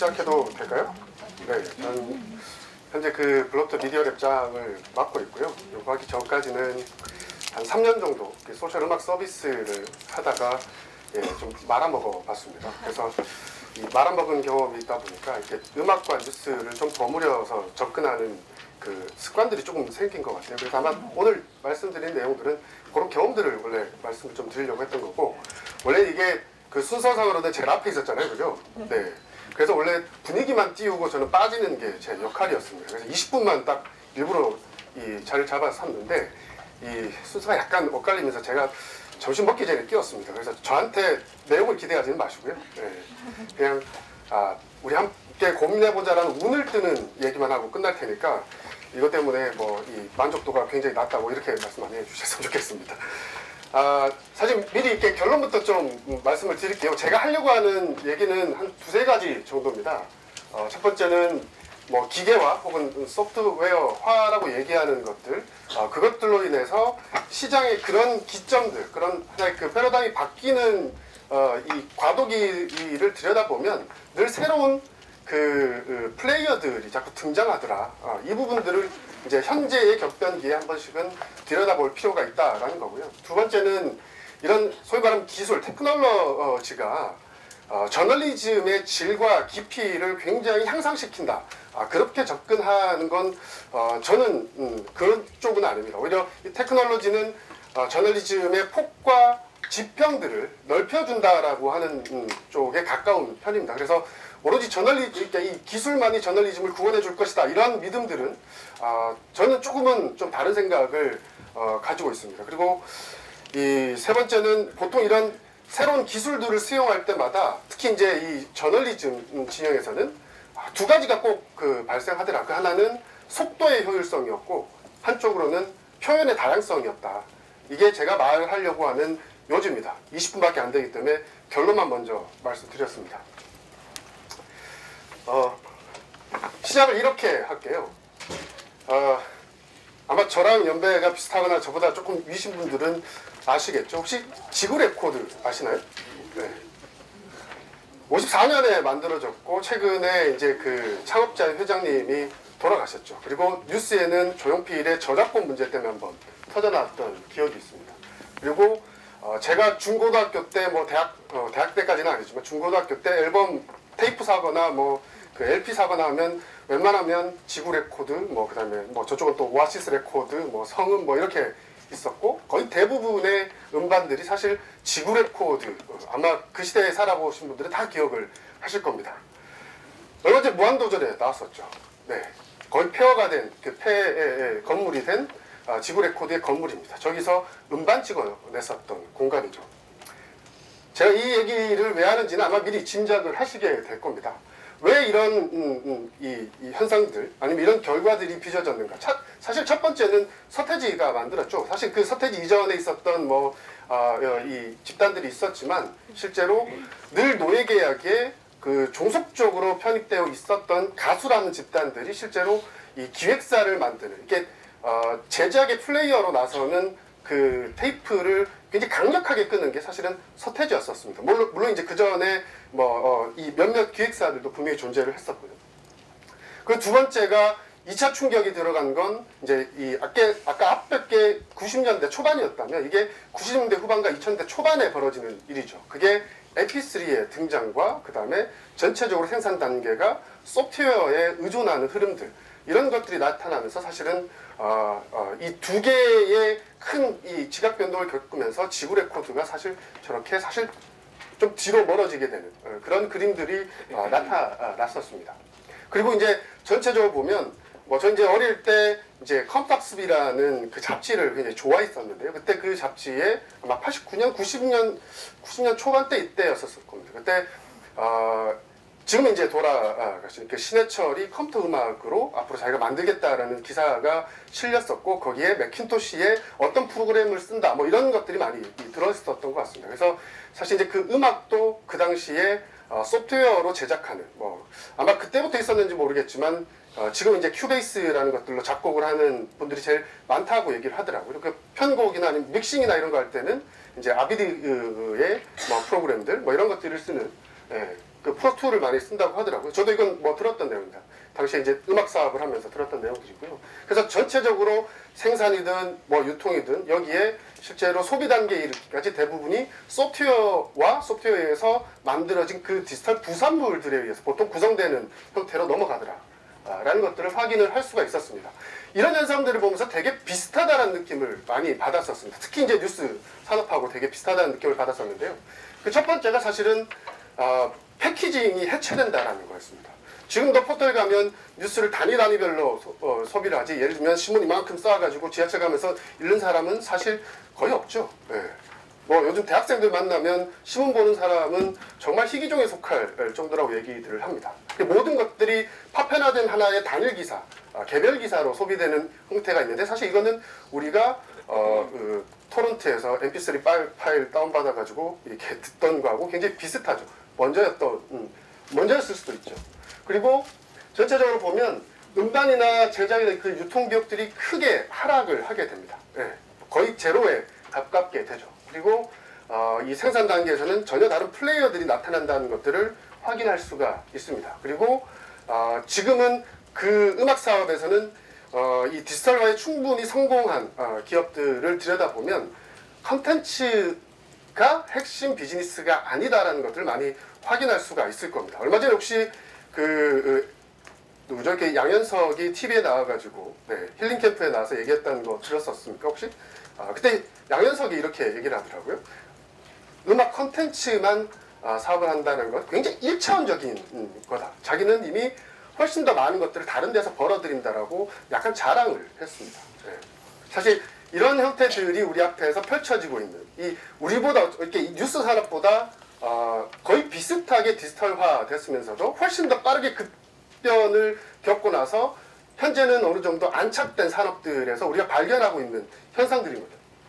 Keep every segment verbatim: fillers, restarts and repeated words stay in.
시작해도 될까요? 네, 저는 현재 그 블로터 미디어 랩장을 맡고 있고요. 요거 하기 전까지는 한 삼 년 정도 소셜 음악 서비스를 하다가 예, 좀 말아먹어 봤습니다. 그래서 이 말아먹은 경험이 있다 보니까 이렇게 음악과 뉴스를 좀 버무려서 접근하는 그 습관들이 조금 생긴 것 같아요. 그래서 아마 오늘 말씀드린 내용들은 그런 경험들을 원래 말씀을 좀 드리려고 했던 거고, 원래 이게 그 순서상으로는 제일 앞에 있었잖아요, 그죠? 네. 그래서 원래 분위기만 띄우고 저는 빠지는 게 제 역할이었습니다. 그래서 이십 분만 딱 일부러 이 자리를 잡아서 샀는데 이 순서가 약간 엇갈리면서 제가 점심 먹기 전에 끼웠습니다. 그래서 저한테 내용을 기대하지는 마시고요. 네. 그냥 아, 우리 함께 고민해보자라는 운을 뜨는 얘기만 하고 끝날 테니까 이것 때문에 뭐 이 만족도가 굉장히 낮다고 이렇게 말씀 많이 해주셨으면 좋겠습니다. 아, 사실 미리 이렇게 결론부터 좀 말씀을 드릴게요. 제가 하려고 하는 얘기는 한 두세 가지 정도입니다. 어, 첫 번째는 뭐 기계화 혹은 소프트웨어화라고 얘기하는 것들, 어, 그것들로 인해서 시장의 그런 기점들, 그런 하나의 그 패러다임이 바뀌는 어, 이 과도기를 들여다보면 늘 새로운 그, 그 플레이어들이 자꾸 등장하더라. 어, 이 부분들을 이제 현재의 격변기에 한 번씩은 들여다볼 필요가 있다라는 거고요. 두 번째는 이런 소위 말하는 기술, 테크놀로지가 어, 저널리즘의 질과 깊이를 굉장히 향상시킨다. 아, 그렇게 접근하는 건 어, 저는 음, 그런 쪽은 아닙니다. 오히려 이 테크놀로지는 어, 저널리즘의 폭과 지평들을 넓혀준다라고 하는 음, 쪽에 가까운 편입니다. 그래서 오로지 저널리, 그러니까 이 기술만이 저널리즘을 구원해 줄 것이다. 이런 믿음들은 어, 저는 조금은 좀 다른 생각을 어, 가지고 있습니다. 그리고 이 세 번째는 보통 이런 새로운 기술들을 수용할 때마다 특히 이제 이 저널리즘 진영에서는 두 가지가 꼭 그 발생하더라. 그 하나는 속도의 효율성이었고 한쪽으로는 표현의 다양성이었다. 이게 제가 말하려고 하는 요지입니다. 이십 분밖에 안 되기 때문에 결론만 먼저 말씀드렸습니다. 어, 시작을 이렇게 할게요. 어, 아마 저랑 연배가 비슷하거나 저보다 조금 위신 분들은 아시겠죠? 혹시 지구 레코드 아시나요? 네. 오십사 년에 만들어졌고 최근에 이제 그 창업자 회장님이 돌아가셨죠. 그리고 뉴스에는 조용필의 저작권 문제 때문에 한번 터져나왔던 기억이 있습니다. 그리고 어, 제가 중고등학교 때 뭐 대학 어, 대학 때까지는 아니지만 중고등학교 때 앨범 테이프 사거나 뭐 그 엘피 사거나 하면 웬만하면 지구 레코드 뭐 그다음에 뭐 저쪽은 또 오아시스 레코드 뭐 성음 뭐 이렇게 있었고 거의 대부분의 음반들이 사실 지구 레코드, 아마 그 시대에 살아보신 분들은 다 기억을 하실 겁니다. 얼마 전에 무한도전에 나왔었죠. 네, 거의 폐허가 된 그 폐 건물이 된 아, 지구 레코드의 건물입니다. 저기서 음반 찍어냈었던 공간이죠. 제가 이 얘기를 왜 하는지는 아마 미리 짐작을 하시게 될 겁니다. 왜 이런 음, 음, 이, 이 현상들 아니면 이런 결과들이 빚어졌는가? 차, 사실 첫 번째는 서태지가 만들었죠. 사실 그 서태지 이전에 있었던 뭐 아, 이 집단들이 있었지만 실제로 늘 노예계약에 그 종속적으로 편입되어 있었던 가수라는 집단들이 실제로 이 기획사를 만드는 이게 어, 제작의 플레이어로 나서는 그 테이프를 굉장히 강력하게 끄는 게 사실은 서태지였었습니다. 물론, 물론 이제 그 전에 뭐, 어, 이 몇몇 기획사들도 분명히 존재를 했었고요. 그 두 번째가 이 차 충격이 들어간 건 이제 이 아까, 아까 앞에 게 구십 년대 초반이었다면 이게 구십 년대 후반과 이천 년대 초반에 벌어지는 일이죠. 그게 엠피쓰리의 등장과 그 다음에 전체적으로 생산 단계가 소프트웨어에 의존하는 흐름들 이런 것들이 나타나면서 사실은 어, 어, 이 두 개의 큰 이 지각 변동을 겪으면서 지구 레코드가 사실 저렇게 사실 좀 뒤로 멀어지게 되는 어, 그런 그림들이 어, 나타났었습니다. 그리고 이제 전체적으로 보면 뭐 저 이제 어릴 때 이제 컴팍스비라는 그 잡지를 굉장히 좋아했었는데요. 그때 그 잡지에 아마 팔십구 년, 구십 년, 구십 년 초반대 이때였었을 겁니다. 그때 어, 지금 이제 돌아가신 그 신해철이 컴퓨터 음악으로 앞으로 자기가 만들겠다라는 기사가 실렸었고 거기에 맥킨토시의 어떤 프로그램을 쓴다 뭐 이런 것들이 많이 들어있었던 것 같습니다. 그래서 사실 이제 그 음악도 그 당시에 어, 소프트웨어로 제작하는 뭐 아마 그때부터 있었는지 모르겠지만 어, 지금 이제 큐베이스라는 것들로 작곡을 하는 분들이 제일 많다고 얘기를 하더라고요. 그 편곡이나 아니면 믹싱이나 이런 거 할 때는 이제 아비드의 뭐 프로그램들 뭐 이런 것들을 쓰는 예. 그 프로툴을 많이 쓴다고 하더라고요. 저도 이건 뭐 들었던 내용입니다. 당시에 이제 음악 사업을 하면서 들었던 내용들이고요. 그래서 전체적으로 생산이든 뭐 유통이든 여기에 실제로 소비 단계에 이르기까지 대부분이 소프트웨어와 소프트웨어에서 만들어진 그 디지털 부산물들에 의해서 보통 구성되는 형태로 넘어가더라 라는 것들을 확인을 할 수가 있었습니다. 이런 현상들을 보면서 되게 비슷하다는 느낌을 많이 받았었습니다. 특히 이제 뉴스 산업하고 되게 비슷하다는 느낌을 받았었는데요. 그 첫 번째가 사실은 어, 패키징이 해체된다라는 거였습니다. 지금도 포털 가면 뉴스를 단위 단위별로 소, 어, 소비를 하지, 예를 들면 신문 이만큼 쌓아가지고 지하철 가면서 읽는 사람은 사실 거의 없죠. 네. 뭐 요즘 대학생들 만나면 신문 보는 사람은 정말 희귀종에 속할 정도라고 얘기들을 합니다. 모든 것들이 파편화된 하나의 단일 기사, 개별 기사로 소비되는 형태가 있는데, 사실 이거는 우리가 어, 그, 토론트에서 엠피쓰리 파일, 파일 다운받아가지고 이렇게 듣던 거하고 굉장히 비슷하죠. 먼저였던, 음, 먼저였을 수도 있죠. 그리고 전체적으로 보면 음반이나 제작이나 그 유통기업들이 크게 하락을 하게 됩니다. 네. 거의 제로에 가깝게 되죠. 그리고 어, 이 생산 단계에서는 전혀 다른 플레이어들이 나타난다는 것들을 확인할 수가 있습니다. 그리고 어, 지금은 그 음악 사업에서는 어, 이 디지털화에 충분히 성공한 어, 기업들을 들여다보면 컨텐츠가 핵심 비즈니스가 아니다라는 것들을 많이 확인할 수가 있을 겁니다. 얼마 전에 혹시 그 누구죠? 이렇게 양현석이 티비에 나와가지고 네, 힐링 캠프에 나와서 얘기했다는 거 들었었습니까 혹시? 아, 그때 양현석이 이렇게 얘기를 하더라고요. 음악 컨텐츠만 아, 사업을 한다는 건 굉장히 일차원적인 음, 거다. 자기는 이미 훨씬 더 많은 것들을 다른 데서 벌어들인다라고 약간 자랑을 했습니다. 네. 사실 이런 형태들이 우리 앞에서 펼쳐지고 있는, 이 우리보다 이렇게 뉴스 산업보다 어, 거의 비슷하게 디지털화 됐으면서도 훨씬 더 빠르게 급변을 겪고 나서 현재는 어느 정도 안착된 산업들에서 우리가 발견하고 있는 현상들입니다.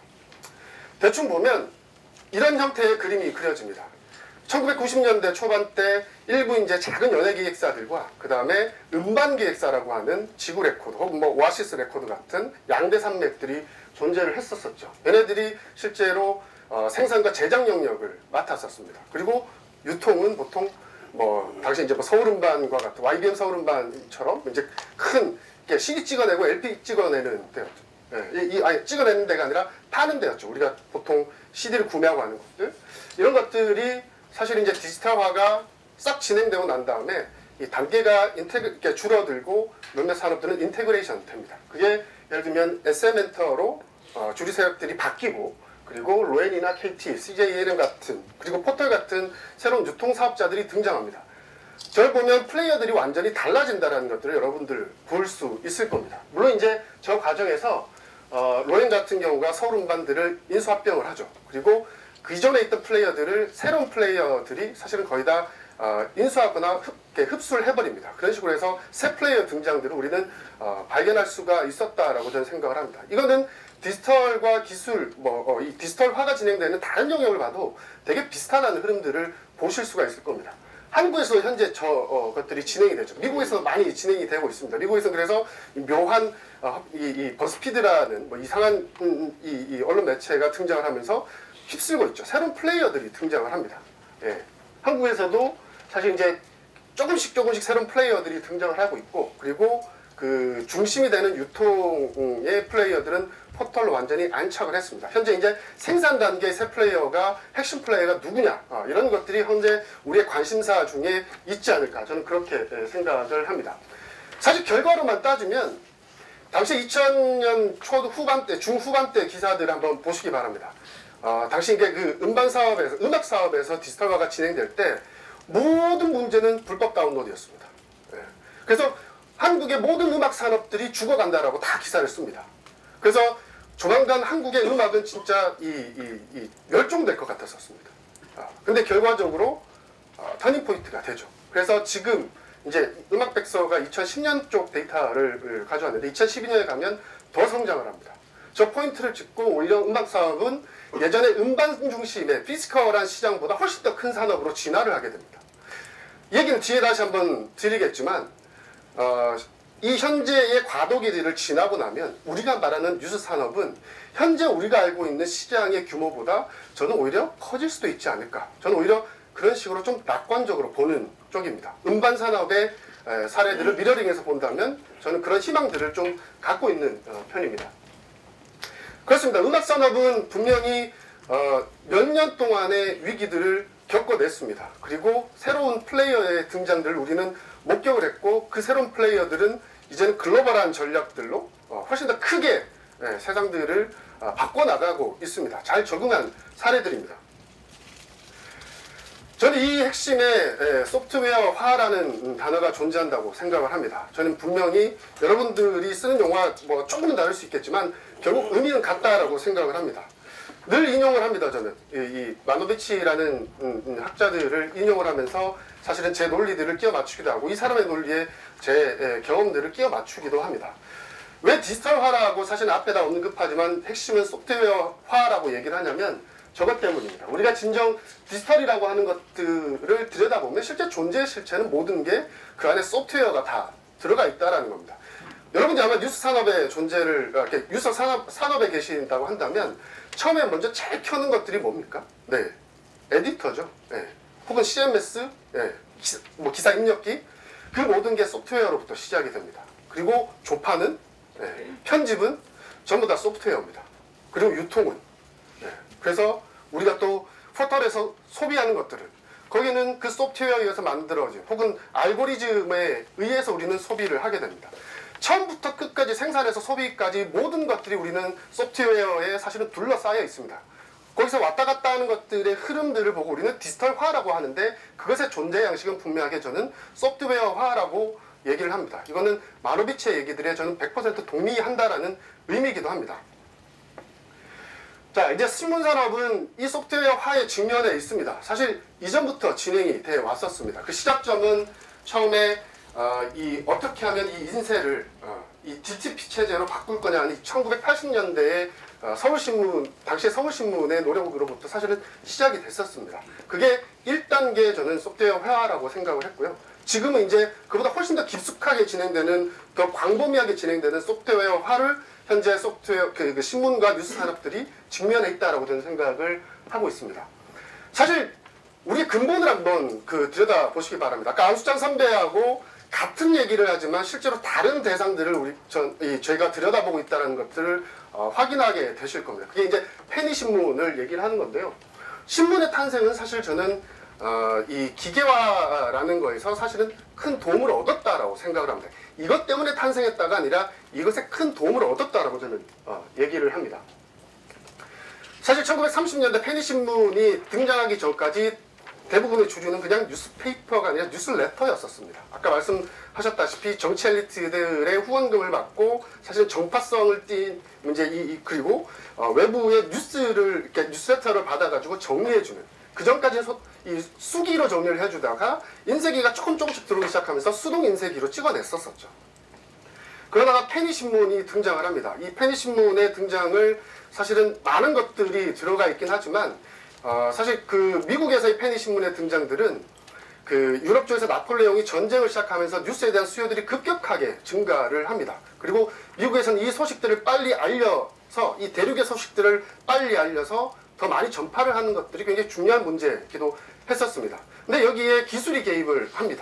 대충 보면 이런 형태의 그림이 그려집니다. 천구백구십 년대 초반 때 일부 이제 작은 연예 기획사들과 그 다음에 음반 기획사라고 하는 지구 레코드 혹은 뭐 오아시스 레코드 같은 양대 산맥들이 존재를 했었었죠. 얘네들이 실제로 어, 생산과 제작 영역을 맡았었습니다. 그리고 유통은 보통 뭐 당시 이제 뭐 서울음반과 같은 와이비엠 서울음반처럼 이제 큰 씨디 찍어내고 엘피 찍어내는 데였죠. 예, 이, 아니 찍어내는 데가 아니라 파는 데였죠. 우리가 보통 씨디를 구매하고 하는 것들, 이런 것들이 사실 이제 디지털화가 싹 진행되고 난 다음에 이 단계가 인테그, 이렇게 줄어들고 몇몇 산업들은 인테그레이션 됩니다. 그게 예를 들면 에스엠엔터로 어, 주류 세력들이 바뀌고, 그리고 로엔이나 케이티, 씨제이엘엠 같은, 그리고 포털 같은 새로운 유통 사업자들이 등장합니다. 저를 보면 플레이어들이 완전히 달라진다는 것들을 여러분들 볼 수 있을 겁니다. 물론 이제 저 과정에서 어, 로엔 같은 경우가 서울음반들을 인수합병을 하죠. 그리고 그 이전에 있던 플레이어들을 새로운 플레이어들이 사실은 거의 다 어, 인수하거나 흡, 흡수를 해버립니다. 그런 식으로 해서 새 플레이어 등장들을 우리는 어, 발견할 수가 있었다라고 저는 생각을 합니다. 이거는 디지털과 기술, 뭐, 어, 이 디지털화가 진행되는 다른 영역을 봐도 되게 비슷하다는 흐름들을 보실 수가 있을 겁니다. 한국에서 현재 저 어, 것들이 진행이 되죠. 미국에서 많이 진행이 되고 있습니다. 미국에서 그래서 이 묘한 어, 이, 이 버스피드라는 뭐 이상한 음, 이, 이 언론 매체가 등장을 하면서 휩쓸고 있죠. 새로운 플레이어들이 등장을 합니다. 예. 한국에서도 사실 이제 조금씩 조금씩 새로운 플레이어들이 등장을 하고 있고, 그리고 그 중심이 되는 유통의 플레이어들은 포털로 완전히 안착을 했습니다. 현재 이제 생산 단계의 새 플레이어가, 핵심 플레이어가 누구냐, 어, 이런 것들이 현재 우리의 관심사 중에 있지 않을까, 저는 그렇게 생각을 합니다. 사실 결과로만 따지면 당시 이천 년 초 후반대, 중후반대 기사들을 한번 보시기 바랍니다. 어, 당시 이게 그 음반 사업에서, 음악 사업에서 디지털화가 진행될 때 모든 문제는 불법 다운로드였습니다. 네. 그래서 한국의 모든 음악 산업들이 죽어간다라고 다 기사를 씁니다. 그래서 조만간 한국의 음악은 진짜 이, 이, 이 멸종될 것 같았었습니다. 아, 근데 결과적으로 아, 터닝 포인트가 되죠. 그래서 지금 이제 음악백서가 이천십 년 쪽 데이터를 가져왔는데 이천십이 년에 가면 더 성장을 합니다. 저 포인트를 짚고 오히려 음악 사업은 예전에 음반 중심의 피지컬한 시장보다 훨씬 더 큰 산업으로 진화를 하게 됩니다. 이 얘기는 뒤에 다시 한번 드리겠지만 어, 이 현재의 과도기를 지나고 나면 우리가 말하는 뉴스 산업은 현재 우리가 알고 있는 시장의 규모보다 저는 오히려 커질 수도 있지 않을까. 저는 오히려 그런 식으로 좀 낙관적으로 보는 쪽입니다. 음반 산업의 사례들을 미러링해서 본다면 저는 그런 희망들을 좀 갖고 있는 편입니다. 그렇습니다. 음악 산업은 분명히 몇 년 동안의 위기들을 겪어냈습니다. 그리고 새로운 플레이어의 등장들을 우리는 목격을 했고, 그 새로운 플레이어들은 이제는 글로벌한 전략들로 훨씬 더 크게 세상들을 바꿔나가고 있습니다. 잘 적응한 사례들입니다. 저는 이 핵심에 소프트웨어화라는 단어가 존재한다고 생각을 합니다. 저는 분명히 여러분들이 쓰는 용어가 뭐 조금은 다를 수 있겠지만 결국 의미는 같다라고 생각을 합니다. 늘 인용을 합니다. 저는 이, 이 마노비치라는 음, 음, 학자들을 인용을 하면서 사실은 제 논리들을 끼워 맞추기도 하고 이 사람의 논리에 제 에, 경험들을 끼워 맞추기도 합니다. 왜 디지털화라고 사실 앞에다 언급하지만 핵심은 소프트웨어화라고 얘기를 하냐면 저것 때문입니다. 우리가 진정 디지털이라고 하는 것들을 들여다보면 실제 존재의 실체는 모든 게 그 안에 소프트웨어가 다 들어가 있다는 겁니다. 여러분들이 아마 뉴스 산업의 존재를, 이렇게 뉴스 산업, 산업에 계신다고 한다면 처음에 먼저 제일 켜는 것들이 뭡니까? 네, 에디터죠. 네. 혹은 씨엠에스, 네. 기사, 뭐 기사 입력기, 그 모든 게 소프트웨어로부터 시작이 됩니다. 그리고 조판은, 네. 편집은 전부 다 소프트웨어입니다. 그리고 유통은. 네. 그래서 우리가 또 포털에서 소비하는 것들은 거기는 그 소프트웨어에 의해서 만들어진 혹은 알고리즘에 의해서 우리는 소비를 하게 됩니다. 처음부터 끝까지 생산에서 소비까지 모든 것들이 우리는 소프트웨어에 사실은 둘러싸여 있습니다. 거기서 왔다 갔다 하는 것들의 흐름들을 보고 우리는 디지털화라고 하는데 그것의 존재 양식은 분명하게 저는 소프트웨어화라고 얘기를 합니다. 이거는 마노비치의 얘기들에 저는 백 퍼센트 동의한다라는 의미이기도 합니다. 자, 이제 신문산업은 이 소프트웨어화의 직면에 있습니다. 사실 이전부터 진행이 되어 왔었습니다. 그 시작점은 처음에 어, 이 어떻게 하면 이 인쇄를 어, 이 디티피 체제로 바꿀 거냐 하는 천구백팔십 년대에 어, 서울신문, 당시의 서울신문의 노력으로부터 사실은 시작이 됐었습니다. 그게 일 단계 저는 소프트웨어화라고 생각을 했고요. 지금은 이제 그보다 훨씬 더 깊숙하게 진행되는, 더 광범위하게 진행되는 소프트웨어화를 현재 소프트웨어, 그, 그 신문과 뉴스 산업들이 직면해 있다라고 저는 생각을 하고 있습니다. 사실 우리 근본을 한번 그 들여다 보시기 바랍니다. 아까 안수장 선배하고 같은 얘기를 하지만 실제로 다른 대상들을 우리 전, 이, 저희가 들여다보고 있다는 것들을 어, 확인하게 되실 겁니다. 그게 이제 페니 신문을 얘기를 하는 건데요. 신문의 탄생은 사실 저는 어, 이 기계화라는 거에서 사실은 큰 도움을 얻었다라고 생각을 합니다. 이것 때문에 탄생했다가 아니라 이것에 큰 도움을 얻었다라고 저는 어, 얘기를 합니다. 사실 천구백삼십 년대 페니신문이 등장하기 전까지 대부분의 주류는 그냥 뉴스페이퍼가 아니라 뉴스레터였었습니다. 아까 말씀하셨다시피 정치 엘리트들의 후원금을 받고 사실 정파성을 띈 이제 이, 이 그리고 어, 외부의 뉴스를 이렇게 뉴스레터를 받아가지고 정리해주는, 그 전까지는 소, 이 수기로 정리를 해주다가 인쇄기가 조금 조금씩 들어오기 시작하면서 수동 인쇄기로 찍어냈었었죠. 그러다가 페니신문이 등장을 합니다. 이 페니신문의 등장을 사실은 많은 것들이 들어가 있긴 하지만 어, 사실 그 미국에서의 페니신문의 등장들은 그 유럽 쪽에서 나폴레옹이 전쟁을 시작하면서 뉴스에 대한 수요들이 급격하게 증가를 합니다. 그리고 미국에서는 이 소식들을 빨리 알려서, 이 대륙의 소식들을 빨리 알려서 더 많이 전파를 하는 것들이 굉장히 중요한 문제이기도 했었습니다. 근데 여기에 기술이 개입을 합니다.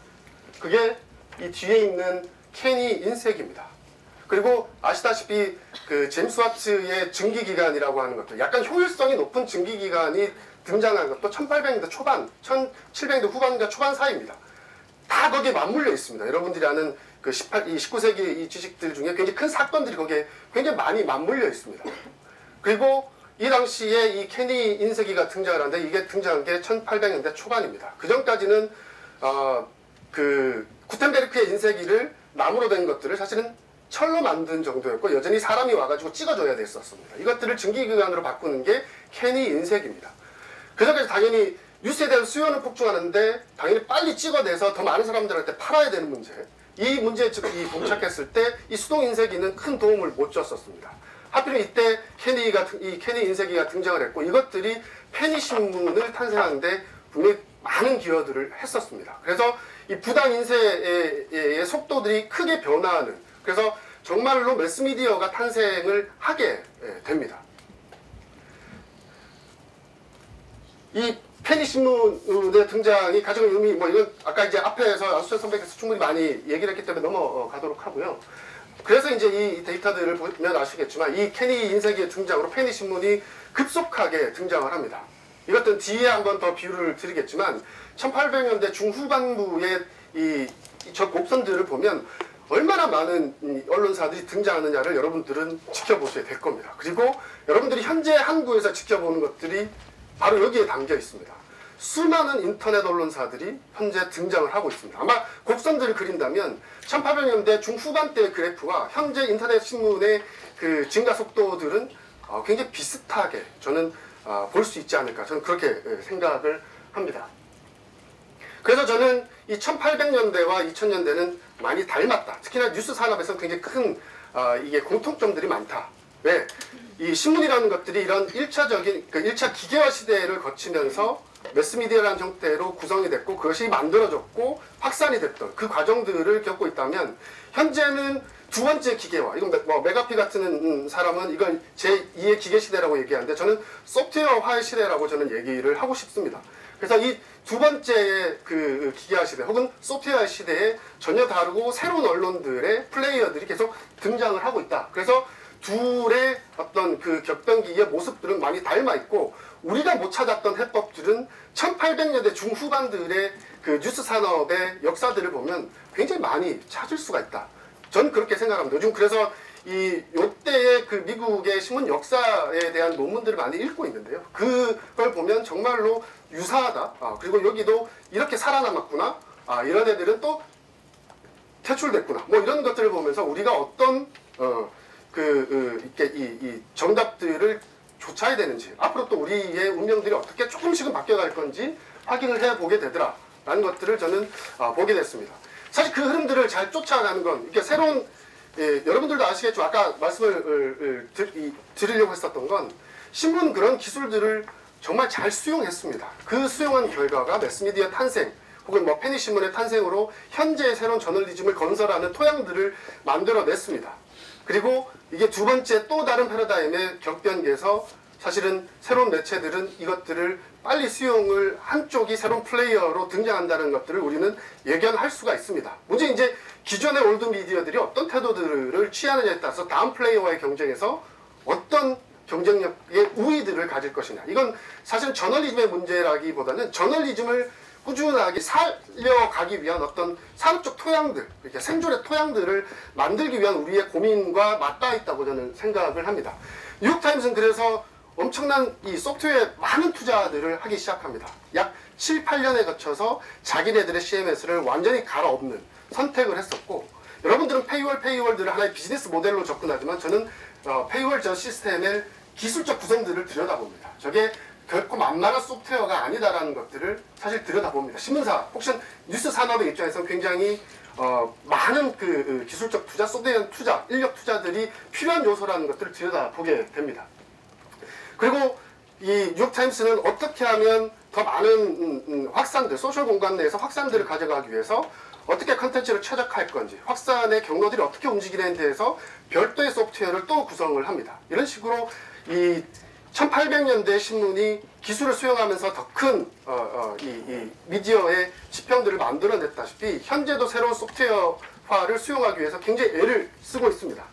그게 이 뒤에 있는 케니 인쇄기입니다. 그리고 아시다시피 그 제임스 와츠의 증기기관이라고 하는 것들, 약간 효율성이 높은 증기기관이 등장한 것도 천팔백 년대 초반, 천칠백 년대 후반과 초반 사이입니다. 다 거기에 맞물려 있습니다. 여러분들이 아는 그 십팔, 이 십구 세기 이 지식들 중에 굉장히 큰 사건들이 거기에 굉장히 많이 맞물려 있습니다. 그리고 이 당시에 이 케니 인쇄기가 등장을 하는데 이게 등장한 게 천팔백 년대 초반입니다. 그 전까지는 어, 그 구텐베르크의 인쇄기를 나무로 된 것들을 사실은 철로 만든 정도였고 여전히 사람이 와가지고 찍어줘야 됐었습니다. 이것들을 증기기관으로 바꾸는 게 케니 인쇄기입니다. 그 전까지 당연히 뉴스에 대한 수요는 폭증하는데 당연히 빨리 찍어내서 더 많은 사람들한테 팔아야 되는 문제, 이 문제에 이 봉착했을 때 이 수동 인쇄기는 큰 도움을 못 줬었습니다. 하필이면 이때 케니가, 이 케니 인쇄기가 등장을 했고 이것들이 페니 신문을 탄생하는데 분명히 많은 기여들을 했었습니다. 그래서 이 부당 인쇄의 속도들이 크게 변화하는, 그래서 정말로 매스미디어가 탄생을 하게 됩니다. 이 페니 신문의 등장이 가지고 있는 의미, 뭐 이건 아까 이제 앞에서 안수철 선배께서 충분히 많이 얘기를 했기 때문에 넘어가도록 하고요. 그래서 이제 이 데이터들을 보면 아시겠지만 이 케니 인쇄기의 등장으로 페니 신문이 급속하게 등장을 합니다. 이것들은 뒤에 한번 더 비유를 드리겠지만 천팔백 년대 중후반부의 이 저 곡선들을 보면 얼마나 많은 언론사들이 등장하느냐를 여러분들은 지켜보셔야 될 겁니다. 그리고 여러분들이 현재 한국에서 지켜보는 것들이 바로 여기에 담겨 있습니다. 수많은 인터넷 언론사들이 현재 등장을 하고 있습니다. 아마 곡선들을 그린다면 천팔백 년대 중후반대의 그래프와 현재 인터넷 신문의 그 증가 속도들은 굉장히 비슷하게 저는 볼 수 있지 않을까, 저는 그렇게 생각을 합니다. 그래서 저는 이 천팔백 년대와 이천 년대는 많이 닮았다. 특히나 뉴스 산업에서는 굉장히 큰 어, 이게 공통점들이 많다. 왜? 이 신문이라는 것들이 이런 일차적인 그 일 차 기계화 시대를 거치면서 매스미디어라는 형태로 구성이 됐고 그것이 만들어졌고 확산이 됐던 그 과정들을 겪고 있다면 현재는 두 번째 기계화, 이건 뭐 메가피 같은 사람은 이건 제이의 기계 시대라고 얘기하는데 저는 소프트웨어화의 시대라고 저는 얘기를 하고 싶습니다. 그래서 이 두 번째의 그 기계화 시대 혹은 소프트웨어 시대에 전혀 다르고 새로운 언론들의 플레이어들이 계속 등장을 하고 있다. 그래서 둘의 어떤 그 격변기의 모습들은 많이 닮아 있고 우리가 못 찾았던 해법들은 천팔백 년대 중후반들의 그 뉴스 산업의 역사들을 보면 굉장히 많이 찾을 수가 있다. 저는 그렇게 생각합니다. 요즘 그래서 이 요때의 그 미국의 신문 역사에 대한 논문들을 많이 읽고 있는데요. 그걸 보면 정말로 유사하다. 아, 그리고 여기도 이렇게 살아남았구나. 아, 이런 애들은 또 퇴출됐구나. 뭐 이런 것들을 보면서 우리가 어떤 어, 그, 그 이렇게 이, 이 정답들을 쫓아야 되는지, 앞으로 또 우리의 운명들이 어떻게 조금씩은 바뀌어갈 건지 확인을 해보게 되더라 라는 것들을 저는 아, 보게 됐습니다. 사실 그 흐름들을 잘 쫓아가는 건 이렇게 새로운, 예, 여러분들도 아시겠죠. 아까 말씀을 드, 이, 드리려고 했었던 건 신문 그런 기술들을 정말 잘 수용했습니다. 그 수용한 결과가 매스미디어 탄생 혹은 뭐 페니 신문의 탄생으로 현재의 새로운 저널리즘을 건설하는 토양들을 만들어냈습니다. 그리고 이게 두 번째 또 다른 패러다임의 격변기에서 사실은 새로운 매체들은 이것들을 빨리 수용을 한쪽이 새로운 플레이어로 등장한다는 것들을 우리는 예견할 수가 있습니다. 문제 이제 기존의 올드 미디어들이 어떤 태도들을 취하느냐에 따라서 다음 플레이어와의 경쟁에서 어떤 경쟁력의 우위들을 가질 것이냐. 이건 사실 저널리즘의 문제라기보다는 저널리즘을 꾸준하게 살려가기 위한 어떤 산업적 토양들, 이렇게 생존의 토양들을 만들기 위한 우리의 고민과 맞닿아 있다고 저는 생각을 합니다. 뉴욕타임스는 그래서 엄청난 이 소프트웨어에 많은 투자들을 하기 시작합니다. 약 칠, 팔 년에 거쳐서 자기네들의 씨엠에스를 완전히 갈아엎는 선택을 했었고, 여러분들은 페이월 페이월들을 하나의 비즈니스 모델로 접근하지만 저는 어, 페이월 저 시스템의 기술적 구성들을 들여다봅니다. 저게 결코 만만한 소프트웨어가 아니다라는 것들을 사실 들여다봅니다. 신문사, 혹은 뉴스 산업의 입장에서는 굉장히 어, 많은 그, 그 기술적 투자, 소프트웨어 투자, 인력 투자들이 필요한 요소라는 것들을 들여다보게 됩니다. 그리고 이 뉴욕타임스는 어떻게 하면 더 많은 음, 음, 확산들, 소셜 공간 내에서 확산들을 가져가기 위해서 어떻게 컨텐츠를 최적화할 건지, 확산의 경로들이 어떻게 움직이는 데에서 별도의 소프트웨어를 또 구성을 합니다. 이런 식으로 이 천팔백 년대 신문이 기술을 수용하면서 더 큰 어, 어, 이, 이 미디어의 지평들을 만들어냈다시피 현재도 새로운 소프트웨어화를 수용하기 위해서 굉장히 애를 쓰고 있습니다.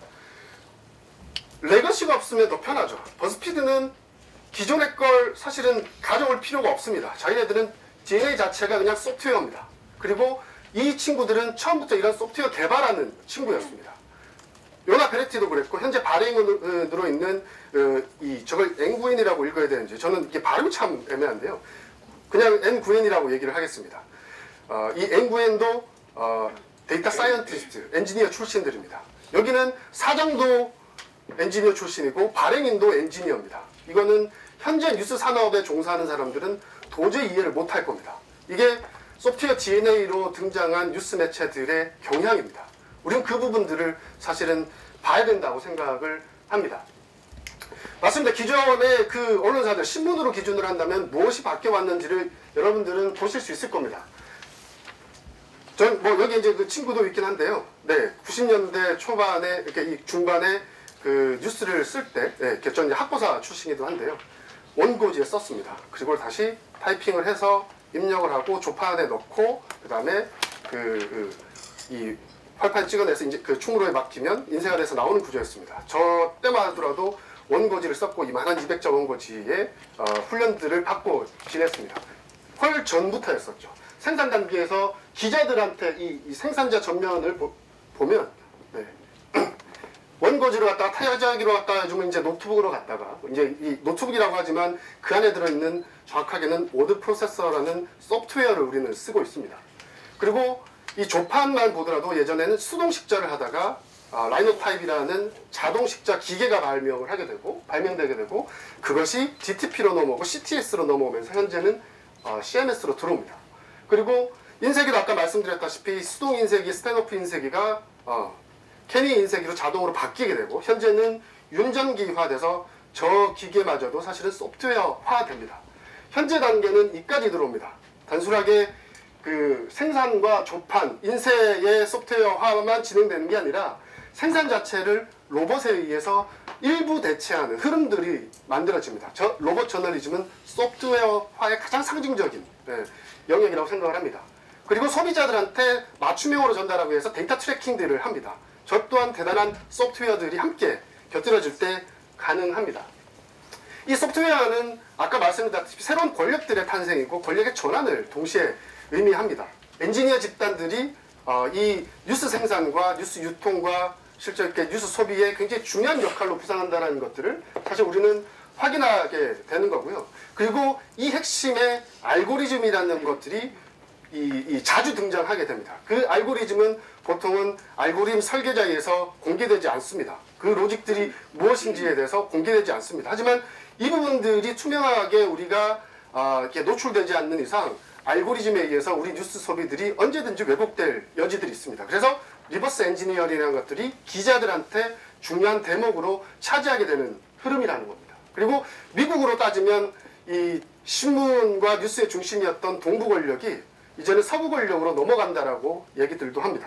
레거시가 없으면 더 편하죠. 버즈피드는 기존의 걸 사실은 가져올 필요가 없습니다. 자기네들은 디엔에이 자체가 그냥 소프트웨어입니다. 그리고 이 친구들은 처음부터 이런 소프트웨어 개발하는 친구였습니다. 요나 베레티도 그랬고 현재 발행으로 있는 어, 이 저걸 엔구엔이라고 읽어야 되는지 저는 이게 발음이 참 애매한데요. 그냥 엔구엔이라고 얘기를 하겠습니다. 어, 이 엔구엔도 어, 데이터 사이언티스트, 엔지니어 출신들입니다. 여기는 사장도 엔지니어 출신이고 발행인도 엔지니어입니다. 이거는 현재 뉴스 산업에 종사하는 사람들은 도저히 이해를 못할 겁니다. 이게 소프트웨어 디엔에이로 등장한 뉴스 매체들의 경향입니다. 우리는 그 부분들을 사실은 봐야 된다고 생각을 합니다. 맞습니다. 기존의 그 언론사들, 신문으로 기준으로 한다면 무엇이 바뀌어왔는지를 여러분들은 보실 수 있을 겁니다. 전 뭐 여기 이제 그 친구도 있긴 한데요. 네, 구십 년대 초반에 이렇게 이 중반에 그 뉴스를 쓸 때, 네, 전 이제 학보사 출신이기도 한데요. 원고지에 썼습니다. 그리고 다시 타이핑을 해서 입력을 하고 조판에 넣고 그 다음에 그 이 활판 찍어내서 이제 그 충무로에 맡기면 인쇄가 돼서 나오는 구조였습니다. 저 때만 하더라도 원고지를 썼고 이만한 이백 자 원고지의 어, 훈련들을 받고 지냈습니다. 훨 전부터였었죠. 생산 단계에서 기자들한테 이, 이 생산자 전면을 보, 보면 네. 원고지로 갔다가 타자기로 갔다가 요즘은 이제 노트북으로 갔다가 이제 이 노트북이라고 하지만 그 안에 들어있는 정확하게는 워드 프로세서라는 소프트웨어를 우리는 쓰고 있습니다. 그리고 이 조판만 보더라도 예전에는 수동식자를 하다가 아, 라이노타입이라는 자동식자 기계가 발명을 하게 되고 발명되게 되고 그것이 디티피로 넘어오고 씨티에스로 넘어오면서 현재는 어, 씨엠에스로 들어옵니다. 그리고 인쇄기도 아까 말씀드렸다시피 수동 인쇄기, 스탠오프 인쇄기가 어, 캐니 인쇄기로 자동으로 바뀌게 되고 현재는 윤전기화돼서 저 기계마저도 사실은 소프트웨어화됩니다. 현재 단계는 이까지 들어옵니다. 단순하게 그 생산과 조판, 인쇄의 소프트웨어화만 진행되는 게 아니라 생산 자체를 로봇에 의해서 일부 대체하는 흐름들이 만들어집니다. 저 로봇 저널리즘은 소프트웨어화의 가장 상징적인 네, 영역이라고 생각을 합니다. 그리고 소비자들한테 맞춤형으로 전달하기 위해서 데이터 트래킹들을 합니다. 저 또한 대단한 소프트웨어들이 함께 곁들여질 때 가능합니다. 이 소프트웨어는 아까 말씀드렸다시피 새로운 권력들의 탄생이고 권력의 전환을 동시에 의미합니다. 엔지니어 집단들이 어, 이 뉴스 생산과 뉴스 유통과 실제 이렇게 뉴스 소비에 굉장히 중요한 역할로 부상한다는 것들을 사실 우리는 확인하게 되는 거고요. 그리고 이 핵심의 알고리즘이라는 것들이 이, 이 자주 등장하게 됩니다. 그 알고리즘은 보통은 알고리즘 설계자에서 공개되지 않습니다. 그 로직들이 무엇인지에 대해서 공개되지 않습니다. 하지만 이 부분들이 투명하게 우리가 어, 이렇게 노출되지 않는 이상 알고리즘에 의해서 우리 뉴스 소비들이 언제든지 왜곡될 여지들이 있습니다. 그래서 리버스 엔지니어링이라는 것들이 기자들한테 중요한 대목으로 차지하게 되는 흐름이라는 겁니다. 그리고 미국으로 따지면 이 신문과 뉴스의 중심이었던 동부 권력이 이제는 서부 권력으로 넘어간다라고 얘기들도 합니다.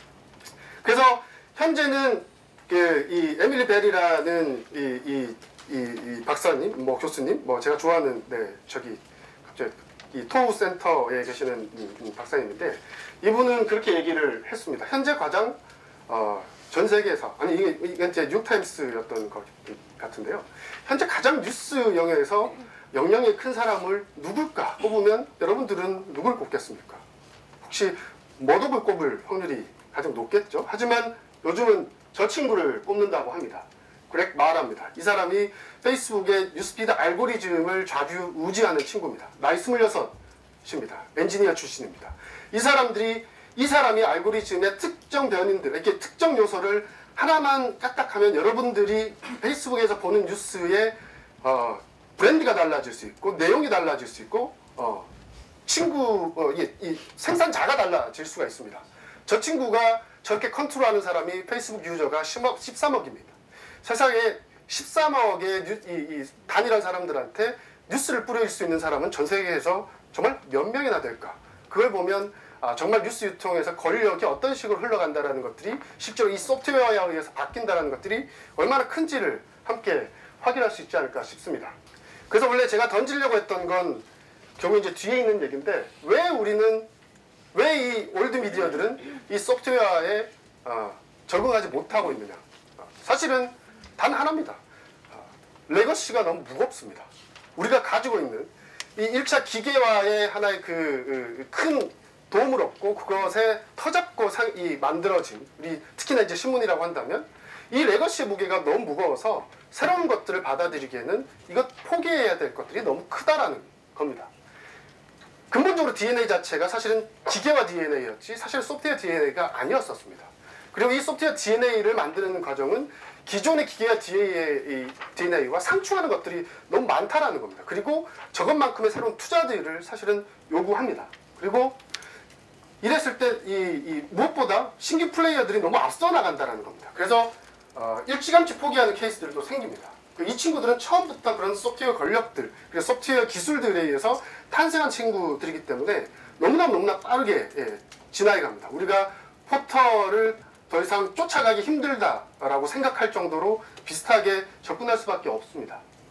그래서 현재는 그 이 에밀리 벨이라는 이, 이, 이, 이 박사님, 뭐 교수님, 뭐 제가 좋아하는 네 저기 갑자기 이 토우 센터에 계시는 박사님인데 이분은 그렇게 얘기를 했습니다. 현재 가장 어, 전 세계에서 아니 이게 이게 이제 뉴타임스였던 것 같은데요. 현재 가장 뉴스 영역에서 영향이 큰 사람을 누굴까 꼽으면 여러분들은 누굴 꼽겠습니까? 혹시 머독을 꼽을 확률이 가장 높겠죠. 하지만 요즘은 저 친구를 꼽는다고 합니다. 그렉 마라입니다. 이 사람이 페이스북의 뉴스피드 알고리즘을 좌지우지하는 친구입니다. 나이 스물여섯입니다. 엔지니어 출신입니다. 이 사람들이 이 사람이 알고리즘의 특정 변인들, 이렇게 특정 요소를 하나만 까딱하면 여러분들이 페이스북에서 보는 뉴스의 어, 브랜드가 달라질 수 있고 내용이 달라질 수 있고 어, 친구 어, 이, 이 생산자가 달라질 수가 있습니다. 저 친구가 저렇게 컨트롤하는 사람이 페이스북 유저가 십삼억입니다. 세상에 십삼억의 뉴, 이, 이 단일한 사람들한테 뉴스를 뿌릴 수 있는 사람은 전 세계에서 정말 몇 명이나 될까? 그걸 보면 아, 정말 뉴스 유통에서 권력이 어떤 식으로 흘러간다는 것들이 실제로 이 소프트웨어에 의해서 바뀐다는 것들이 얼마나 큰지를 함께 확인할 수 있지 않을까 싶습니다. 그래서 원래 제가 던지려고 했던 건 결국 이제 뒤에 있는 얘기인데 왜 우리는 왜 이 올드 미디어들은 이 소프트웨어에 어, 적응하지 못하고 있느냐? 사실은 단 하나입니다. 어, 레거시가 너무 무겁습니다. 우리가 가지고 있는 이 일 차 기계화의 하나의 그 큰 도움을 얻고 그것에 터잡고 상, 이 만들어진 우리 특히나 이제 신문이라고 한다면 이 레거시의 무게가 너무 무거워서 새로운 것들을 받아들이기에는 이것 포기해야 될 것들이 너무 크다라는 겁니다. 근본적으로 디엔에이 자체가 사실은 기계화 디엔에이였지 사실 소프트웨어 디엔에이가 아니었었습니다. 그리고 이 소프트웨어 디엔에이를 만드는 과정은 기존의 기계화 디엔에이와 상충하는 것들이 너무 많다라는 겁니다. 그리고 저것만큼의 새로운 투자들을 사실은 요구합니다. 그리고 이랬을 때 이, 이 무엇보다 신규 플레이어들이 너무 앞서 나간다는 겁니다. 그래서 어, 일찌감치 포기하는 케이스들도 생깁니다. 이 친구들은 처음부터 그런 소프트웨어 권력들, 그리고 소프트웨어 기술들에 의해서 탄생한 친구들이기 때문에 너무나 너무나 빠르게 예, 지나게 갑니다. 우리가 포털을 더 이상 쫓아가기 힘들다라고 생각할 정도로 비슷하게 접근할 수밖에 없습니다.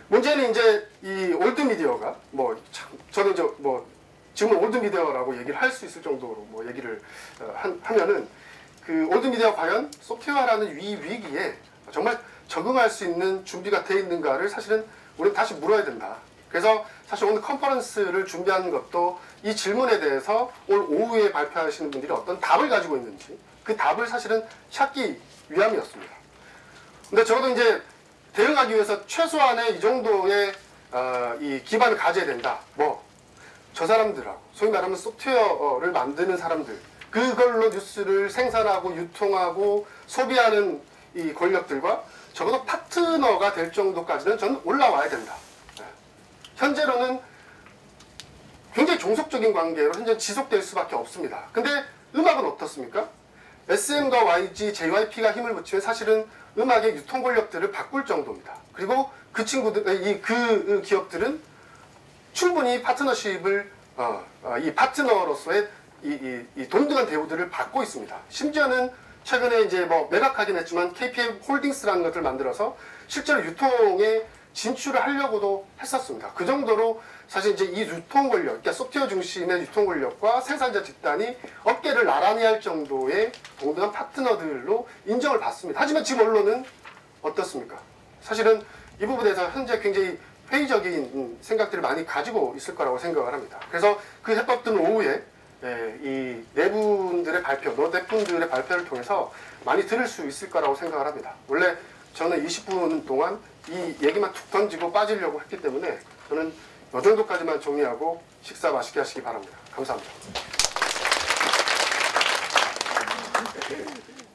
문제는 이제 이 올드 미디어가 뭐 참, 저는 이제 뭐 지금은 올드 미디어라고 얘기를 할 수 있을 정도로 뭐 얘기를 어, 한, 하면은 그 올드 미디어가 과연 소프트웨어라는 위 위기에 정말 적응할 수 있는 준비가 돼 있는가를 사실은 우리는 다시 물어야 된다. 그래서 사실 오늘 컨퍼런스를 준비하는 것도 이 질문에 대해서 오늘 오후에 발표하시는 분들이 어떤 답을 가지고 있는지 그 답을 사실은 찾기 위함이었습니다. 근데 적어도 이제 대응하기 위해서 최소한의 이 정도의 어, 이 기반을 가져야 된다. 뭐 저 사람들하고 소위 말하면 소프트웨어를 만드는 사람들 그걸로 뉴스를 생산하고 유통하고 소비하는 이 권력들과 적어도 파트너가 될 정도까지는 저는 올라와야 된다. 네. 현재로는 굉장히 종속적인 관계로 현재 지속될 수밖에 없습니다. 근데 음악은 어떻습니까? 에스엠과 와이지, 제이와이피가 힘을 붙이면 사실은 음악의 유통 권력들을 바꿀 정도입니다. 그리고 그 친구들, 이 그 기업들은 충분히 파트너십을 어, 어, 이 파트너로서의 이, 이, 이 동등한 대우들을 받고 있습니다. 심지어는 최근에 이제 뭐 매각하긴 했지만 케이피엠 홀딩스라는 것을 만들어서 실제로 유통에 진출을 하려고도 했었습니다. 그 정도로 사실 이제 이 유통 권력, 그러니까 소프트웨어 중심의 유통 권력과 생산자 집단이 어깨를 나란히 할 정도의 동등한 파트너들로 인정을 받습니다. 하지만 지금 언론은 어떻습니까? 사실은 이 부분에 대해서 현재 굉장히 회의적인 생각들을 많이 가지고 있을 거라고 생각을 합니다. 그래서 그 해법들은 오후에 이 네 분들의 발표, 네 분들의 발표를 통해서 많이 들을 수 있을 거라고 생각을 합니다. 원래 저는 이십 분 동안 이 얘기만 툭 던지고 빠지려고 했기 때문에 저는 이 정도까지만 정리하고 식사 맛있게 하시기 바랍니다. 감사합니다.